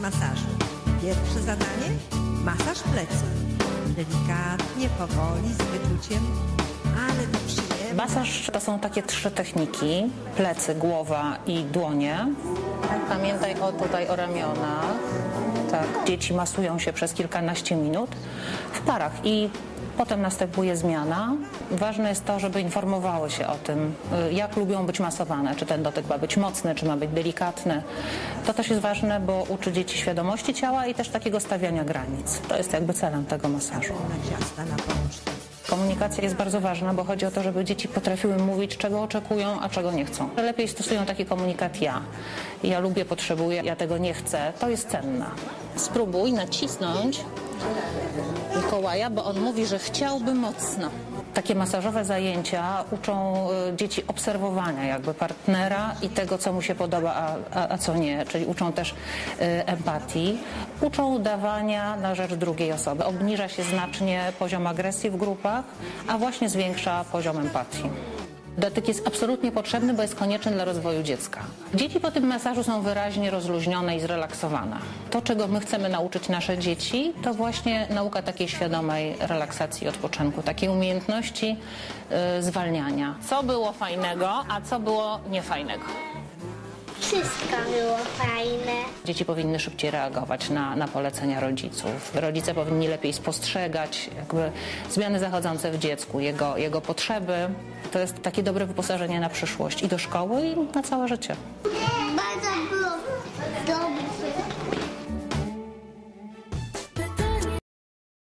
masażu. Pierwsze zadanie? Masaż pleców. Delikatnie, powoli, z wyczuciem, ale to przyjemne. Masaż to są takie 3 techniki. Plecy, głowa i dłonie. Pamiętaj tutaj o ramionach. Tak. Dzieci masują się przez kilkanaście minut w parach i potem następuje zmiana. Ważne jest to, żeby informowały się o tym, jak lubią być masowane. Czy ten dotyk ma być mocny, czy ma być delikatny. To też jest ważne, bo uczy dzieci świadomości ciała i też takiego stawiania granic. To jest jakby celem tego masażu. Na ciasta, na pączki. Komunikacja jest bardzo ważna, bo chodzi o to, żeby dzieci potrafiły mówić, czego oczekują, a czego nie chcą. Lepiej stosują taki komunikat ja. Ja lubię, potrzebuję, ja tego nie chcę. To jest cenne. Spróbuj nacisnąć Mikołaja, bo on mówi, że chciałby mocno. Takie masażowe zajęcia uczą dzieci obserwowania jakby partnera i tego, co mu się podoba, a co nie. Czyli uczą też empatii. Uczą dawania na rzecz drugiej osoby. Obniża się znacznie poziom agresji w grupach, a właśnie zwiększa poziom empatii. Dotyk jest absolutnie potrzebny, bo jest konieczny dla rozwoju dziecka. Dzieci po tym masażu są wyraźnie rozluźnione i zrelaksowane. To, czego my chcemy nauczyć nasze dzieci, to właśnie nauka takiej świadomej relaksacji i odpoczynku, takiej umiejętności zwalniania. Co było fajnego, a co było niefajnego? Wszystko było fajne. Dzieci powinny szybciej reagować na polecenia rodziców. Rodzice powinni lepiej spostrzegać jakby zmiany zachodzące w dziecku, jego potrzeby. To jest takie dobre wyposażenie na przyszłość i do szkoły, i na całe życie.